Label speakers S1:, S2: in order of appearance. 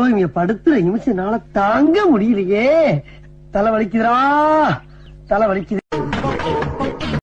S1: இங்க படுத்துற நிமிஷம்னால தாங்க முடியலையே. தலை வலிக்குதுடா, தலை வலிக்குது.